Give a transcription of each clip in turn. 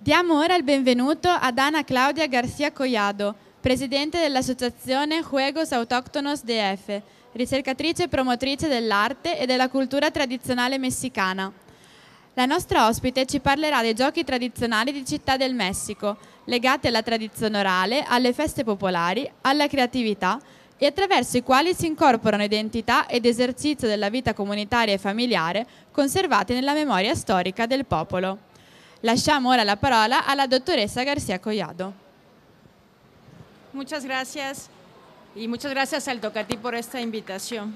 Diamo ora il benvenuto ad Ana Claudia García Collado, presidente dell'associazione Juegos Autóctonos DF, ricercatrice e promotrice dell'arte e della cultura tradizionale messicana. La nostra ospite ci parlerà dei giochi tradizionali di Città del Messico, legati alla tradizione orale, alle feste popolari, alla creatività e attraverso i quali si incorporano identità ed esercizio della vita comunitaria e familiare conservati nella memoria storica del popolo. Lasciamo ora la parola alla dottoressa García Collado. Muchas gracias y muchas gracias al Tocatí por esta invitación.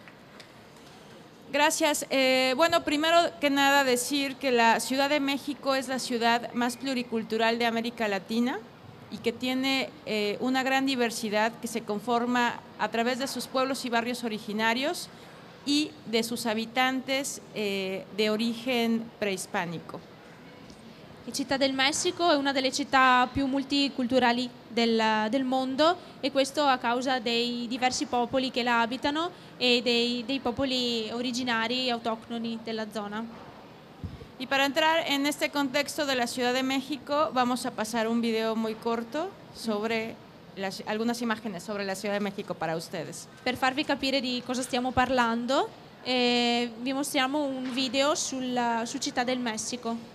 Gracias. Bueno, primero que nada decir que la Ciudad de México es la ciudad más pluricultural de América Latina y que tiene una gran diversidad que se conforma a través de sus pueblos y barrios originarios y de sus habitantes de origen prehispánico. Città del Messico è una delle città più multiculturali del mondo e questo a causa dei diversi popoli che la abitano e dei popoli originari autoctoni della zona. Y para entrar en este contexto de la Ciudad de México vamos a pasar un video muy corto sobre algunas imágenes sobre la Ciudad de México para ustedes. Per farvi capire di cosa stiamo parlando vi mostriamo un video su Città del Messico.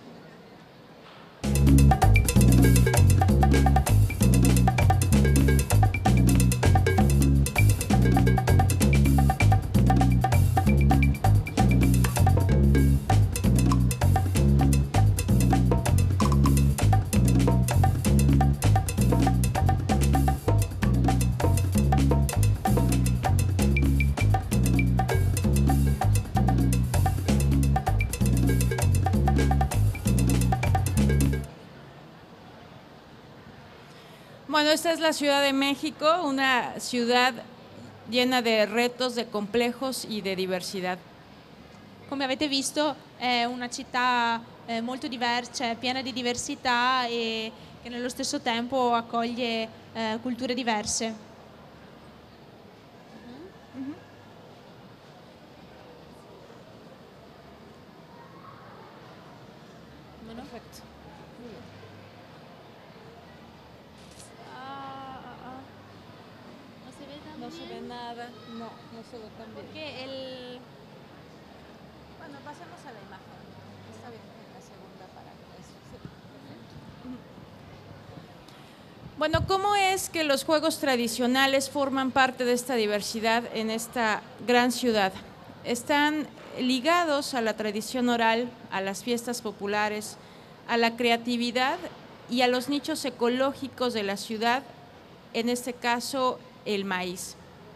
Bueno, esta es la Ciudad de México, una ciudad llena de retos, de complejos y de diversidad. Come avete visto è una città molto diversa, piena di diversità e che nello stesso tempo accoglie culture diverse. Perfecto. No se ve nada, no se ve tan bien. Porque Bueno, pasemos a la imagen. Está bien, en la segunda para eso. Sí. Bueno, ¿cómo es que los juegos tradicionales forman parte de esta diversidad en esta gran ciudad? Están ligados a la tradición oral, a las fiestas populares, a la creatividad y a los nichos ecológicos de la ciudad, en este caso il maíz.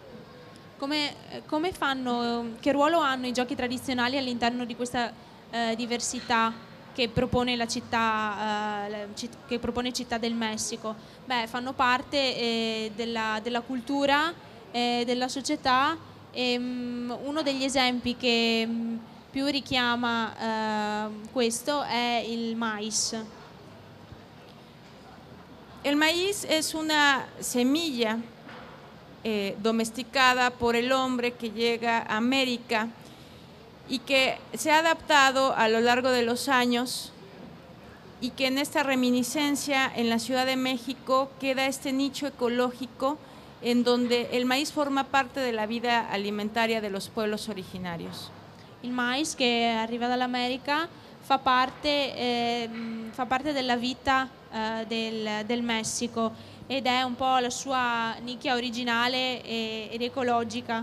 Che ruolo hanno i giochi tradizionali all'interno di questa diversità che propone la città, che propone Città del Messico? Beh, fanno parte della cultura, della società e uno degli esempi che più richiama questo è il maíz. El maíz es una semilla domesticada por el hombre que llega a América y que se ha adaptado a lo largo de los años y que en esta reminiscencia en la Ciudad de México queda este nicho ecológico en donde el maíz forma parte de la vida alimentaria de los pueblos originarios. Il maíz che arriva dall'America fa parte della vita del Messico ed è un po' la sua nicchia originale ed ecologica.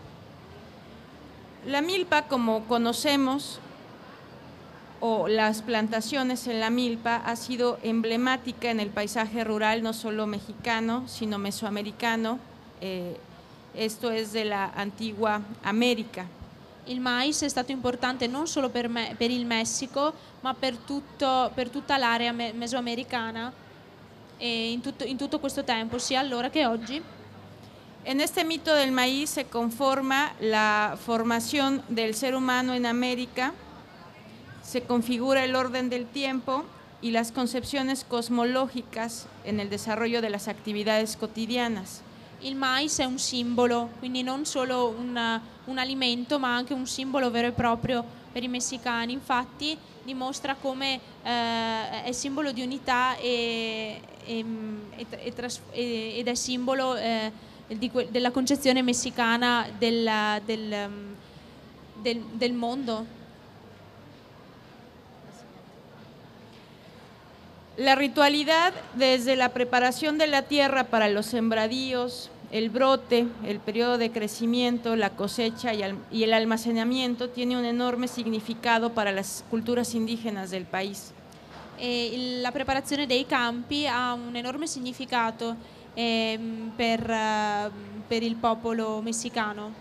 La milpa, como conocemos, o las plantaciones en la milpa, ha sido emblemática en el paisaje rural, no solo mexicano, sino mesoamericano. Esto es de la antigua América. Il mais è stato importante non solo per il Messico, ma per tutta l'area mesoamericana e in tutto questo tempo, sia allora che oggi. En este mito del maíz se conforma la formación del ser humano en América, se configura el orden del tiempo y las concepciones cosmológicas en el desarrollo de las actividades cotidianas. Il mais è un simbolo, quindi non solo un alimento, ma anche un simbolo vero e proprio per i messicani, infatti dimostra come è simbolo di unità ed è simbolo della concezione messicana del mondo. La ritualidad, desde la preparación de la tierra para los sembradíos, el brote, el periodo de crecimiento, la cosecha y el almacenamiento, tiene un enorme significado para las culturas indígenas del país. La preparazione dei campi ha un enorme significato per il popolo messicano.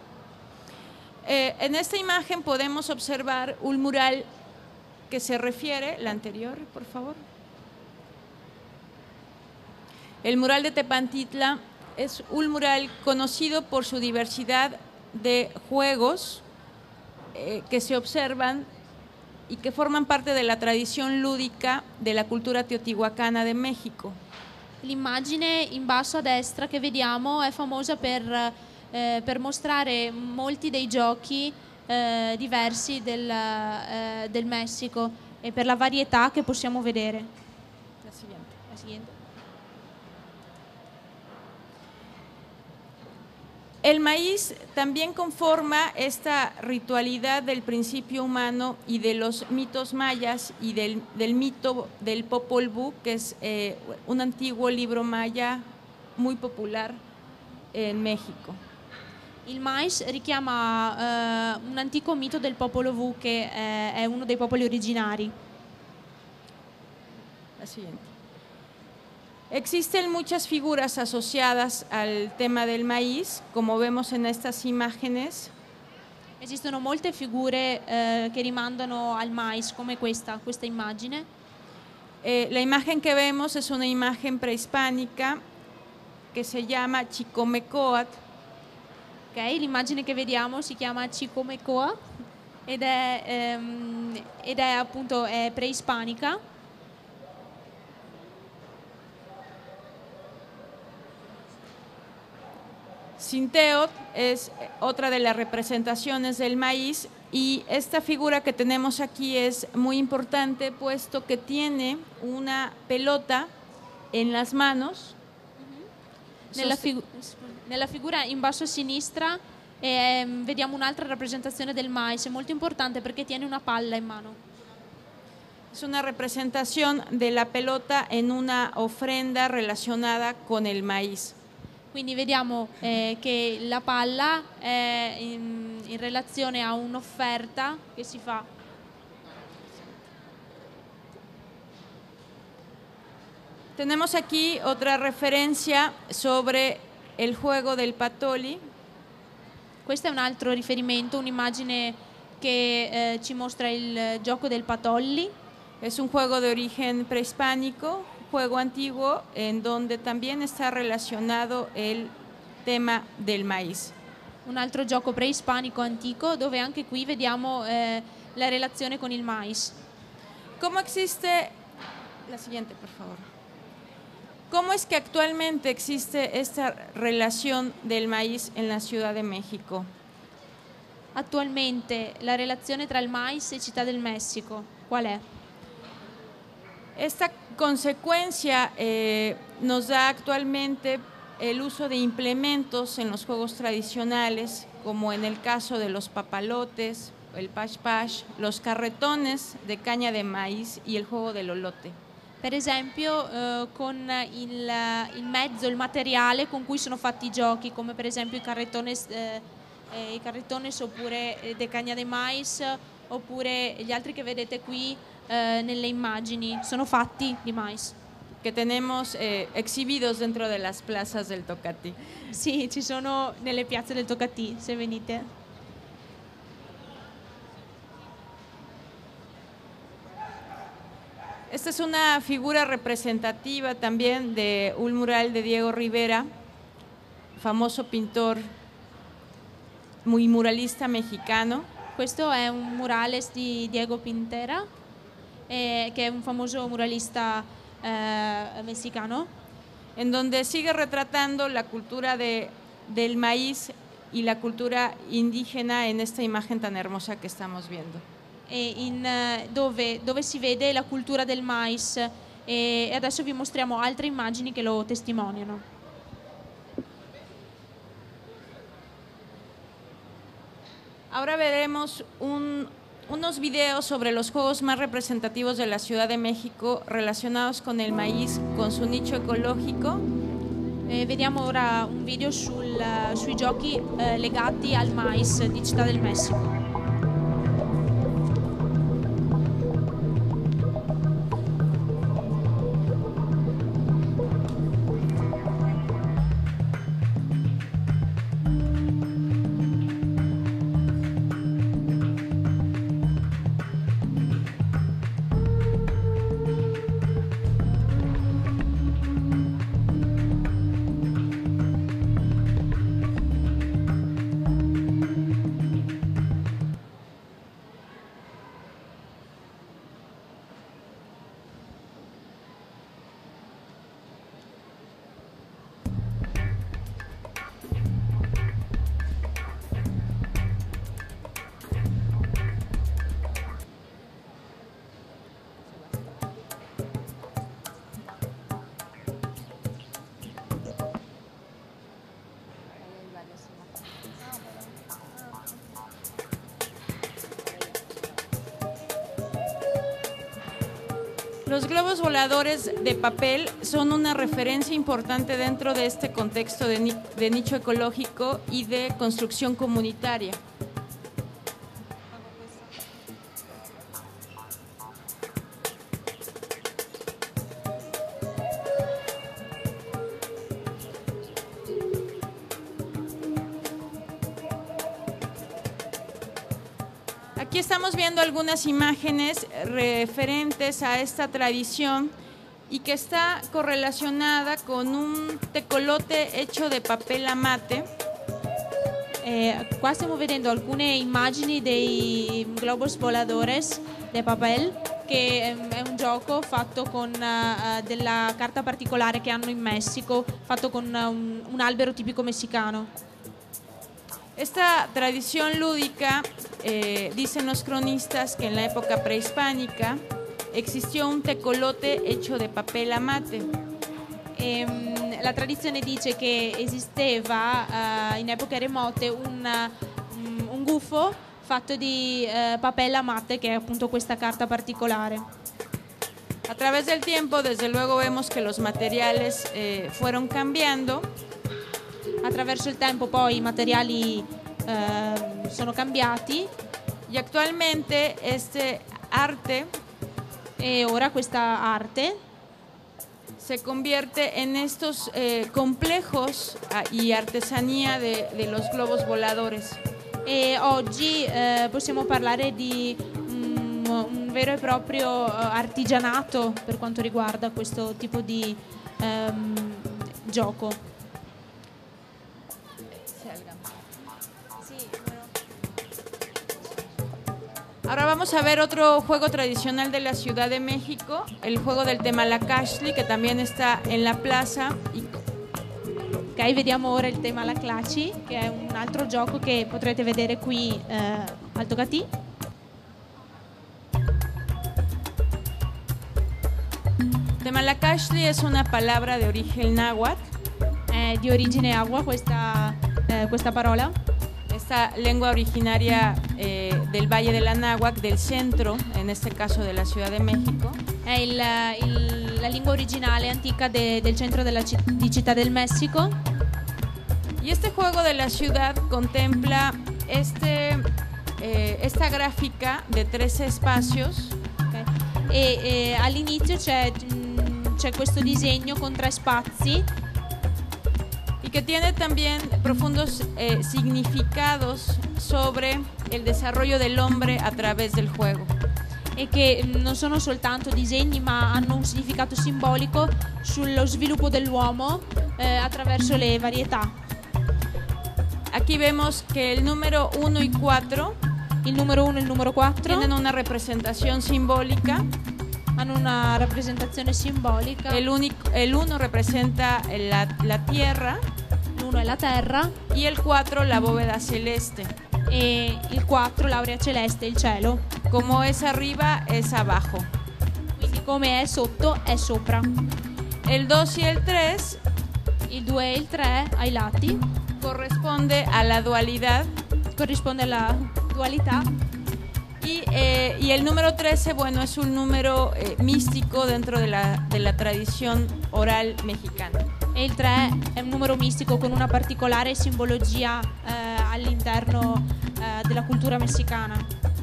En esta imagen podemos observar un mural que se refiere, la anterior, por favor. El mural de Tepantitla es un mural conocido por su diversidad de juegos que se observan y que forman parte de la tradición lúdica de la cultura teotihuacana de México. L'immagine in basso a destra che vediamo è famosa per mostrare molti dei giochi diversi del Messico e per la varietà che possiamo vedere. La siguiente. El maíz también conforma esta ritualidad del principio humano y de los mitos mayas y del mito del Popol Vuh, que es un antiguo libro maya muy popular en México. Il mais richiama un antico mito del popolo Vuh, che è uno dei popoli originari. La siguiente. Existen muchas figuras asociadas al tema del maíz, como vemos en estas imágenes. Esistono molte figure che rimandano al mais, come questa immagine. La imagen que vemos es una imagen prehispánica que se llama Chicomecoatl. Okay, l'immagine che vediamo si chiama Chicomecoa ed è appunto preispanica. Sinteot es otra de las representaciones del maíz y esta figura que tenemos aquí es muy importante puesto que tiene una pelota en las manos. Nella figura in basso a sinistra vediamo un'altra rappresentazione del mais, è molto importante perché tiene una palla in mano. Es una representación de la pelota en una ofrenda relacionada con el maíz. Quindi vediamo che la palla è in relazione a un'offerta che si fa. Tenemos aquí otra referencia sobre el juego del patoli. Questo è un altro riferimento, un'immagine che ci mostra il gioco del patolli. Es un juego de origen prehispánico, juego antiguo en donde también está relacionado el tema del maíz. Un altro gioco preispanico antico dove anche qui vediamo la relazione con il mais. ¿Cómo existe? La siguiente, por favor. ¿Cómo es que actualmente existe esta relación del maíz en la Ciudad de México? Attualmente la relazione tra il mais e Città del Messico qual è? Esta consecuencia nos da actualmente el uso de implementos en los juegos tradicionales, como en el caso de los papalotes, el pash-pash, los carretones de caña de maíz y el juego del olote. Per esempio con il mezzo, il materiale con cui sono fatti i giochi, come per esempio i carretones oppure de caña de mais, oppure gli altri che vedete qui nelle immagini, sono fatti di mais. Que tenemos exhibidos dentro de las plazas del Tocatí. Sì, ci sono nelle piazze del Tocatí, se venite. Esta es una figura representativa también de un mural de Diego Rivera, famoso pintor, muy muralista mexicano. Questo è un murales di Diego Pintera, che è un famoso muralista mexicano, en donde sigue retratando la cultura del maíz y la cultura indígena en esta imagen tan hermosa que estamos viendo. Dove si vede la cultura del mais, e adesso vi mostriamo altre immagini che lo testimoniano. Ahora veremos unos videos sobre los juegos más representativos de la Ciudad de México relacionados con el maíz, con su nicho ecológico. Vediamo ora un video sui giochi legati al mais di Città del Messico. Los globos voladores de papel son una referencia importante dentro de este contexto de nicho ecológico y de construcción comunitaria. Aquí estamos viendo algunas imágenes referentes a esta tradición y que está correlacionada con un tecolote hecho de papel a mate. Qua stiamo vedendo alcune immagini dei globos voladores de papel, che è un gioco fatto con della carta particolare che hanno in Messico, fatto con un albero tipico messicano. Esta tradición lúdica, dicen los cronistas que en la época prehispánica existió un tecolote hecho de papel a mate. La tradizione dice che esisteva in epoche remote un gufo fatto di papel a mate, che è appunto questa carta particolare. A través del tiempo, desde luego, vemos que los materiales fueron cambiando. Attraverso il tempo poi i materiali sono cambiati y actualmente este arte e ora questa arte se convierte en estos complejos y artesanía de los globos voladores. E oggi possiamo parlare di un vero e proprio artigianato per quanto riguarda questo tipo di gioco. Ahora vamos a ver otro juego tradicional de la Ciudad de México, el juego del Temalacashli, que también está en la plaza. Ok, vediamo ora il Temalaclaci, che è un altro gioco che potrete vedere qui al Tocatì. Temalacashli es una palabra de origen náhuatl. È di origine agua questa parola. Esta lengua originaria del Valle de la Náhuac, del centro, en este caso de la Ciudad de México. È la lingua originale antica del centro di Città del Messico. Y este juego de la ciudad contempla esta gráfica de 13 espacios. Okay. E all'inizio c'è questo disegno con 3 spazi. Y que tiene también profundos significados sobre el desarrollo del hombre a través del juego. E che non sono soltanto disegni, ma hanno un significato simbolico sullo sviluppo dell'uomo attraverso le varietà. Aquí vemos que el número 1 y 4, il numero 1 e il numero 4 tienen una representación simbólica. Hanno una rappresentazione simbolica. El 1 representa la tierra. l'1 è la terra y el 4 la bóveda celeste. e il 4 l'aurea celeste, il cielo. Como es arriba, es abajo. Quindi come è sotto è sopra. El 2 y el 3 Il 2 e il 3 ai lati corresponde a la dualidad corrisponde alla dualità y el número 13, bueno, es un número místico dentro de la tradición oral mexicana. e il 3 è un numero mistico con una particolare simbologia all'interno della cultura messicana.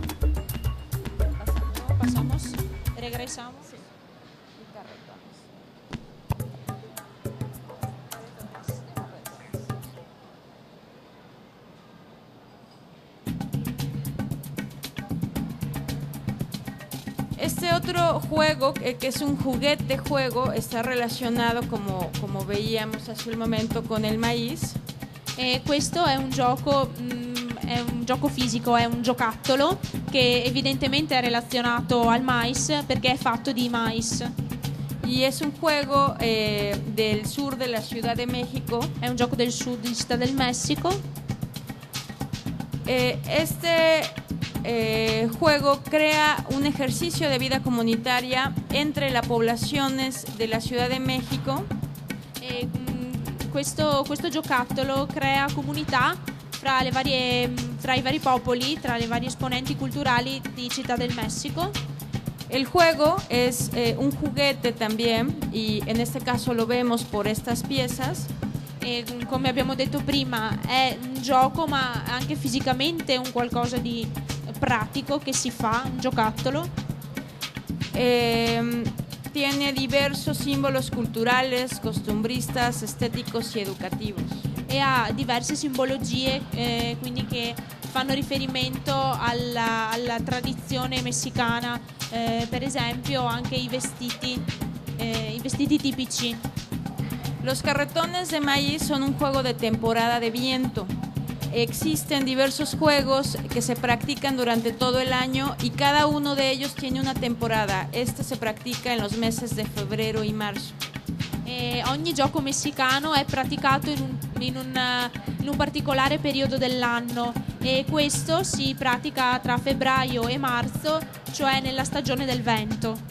Pasamos, regresamos. Este otro juego, que es un juguete juego, está relacionado, como veíamos hace un momento, con el maíz. Questo è un gioco fisico, è un giocattolo che evidentemente è relazionato al mais perché è fatto di mais. Y es un juego del sur de la Ciudad de México. È un gioco del sud di Città del Messico. Este juego crea un ejercicio de vida comunitaria entre las poblaciones de la Ciudad de México. Questo giocattolo crea comunità fra i vari popoli, tra le varie esponenti culturali di Città del Messico. El juego es un juguete también, y en este caso lo vemos por estas piezas. Come abbiamo detto prima, è un gioco ma anche fisicamente un qualcosa di pratico che si fa, un giocattolo. Tiene diversos símbolos culturales, costumbristas, estéticos y educativos. E ha diverse simbologie quindi che fanno riferimento alla tradizione messicana, per esempio anche i vestiti tipici. Los carretones de maíz son un juego de temporada de viento. Existen diversos juegos que se practican durante todo el año y cada uno de ellos tiene una temporada. Este se practica en los meses de febrero y marzo. Ogni gioco messicano è praticato in un particolare periodo dell'anno e questo si pratica tra febbraio e marzo, cioè nella stagione del vento.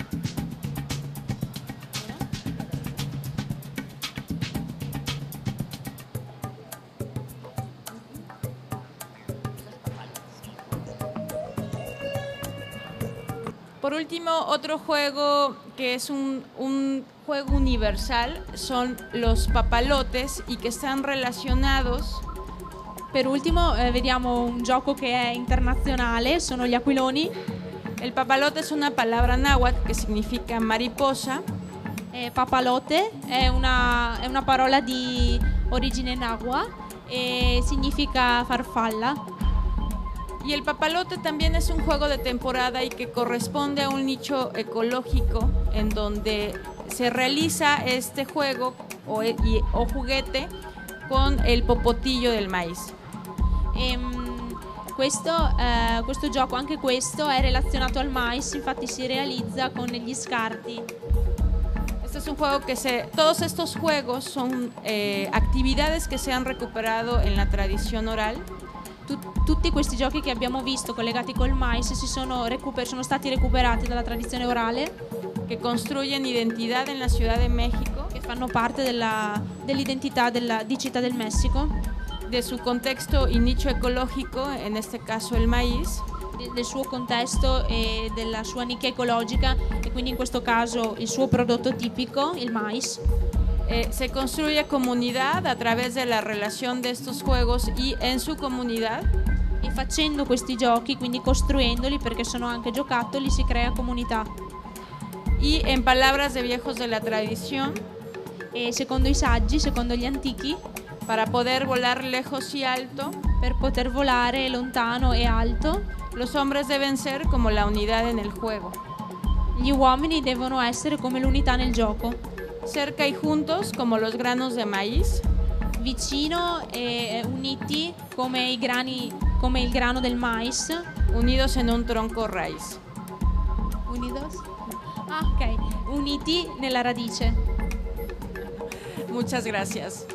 Por último, otro juego que es un juego universal son los papalotes y que están relacionados. Per ultimo vediamo un gioco che è internazionale, sono gli aquiloni. El papalote es una palabra náhuatl que significa mariposa. Papalote è una parola di origine nahua e significa farfalla. Y el papalote también es un juego de temporada y que corresponde a un nicho ecológico en donde se realiza este juego o juguete con el popotillo del maíz. Questo gioco, anche questo, è relazionato al mais, infatti si realizza con gli scarti. Este es un juego todos estos juegos son actividades que se han recuperado en la tradición oral. Tutti questi giochi che abbiamo visto collegati col mais sono stati recuperati dalla tradizione orale, que construyen identidad en la Ciudad de México, che fanno parte dell'identità di Città del Messico, de su contexto y nicho ecológico, en este caso el maíz, del suo contesto e della sua nicchia ecologica e quindi in questo caso il suo prodotto tipico, il mais. Se construye comunidad a través de la relación de estos juegos y en su comunidad. E facendo questi giochi, quindi costruendoli perché sono anche giocattoli, si crea comunità. Y en palabras de viejos de la tradición, e secondo i saggi, secondo gli antichi, para poder volar lejos y alto, per poter volare lontano e alto, los hombres deben ser como la unidad en el juego. Gli uomini devono essere come l'unità nel gioco. Cerca y juntos como los granos de maíz. Vicino e uniti come il grano del mais. Unidos en un tronco raíz. Unidos? Ok, uniti nella radice. Muchas gracias.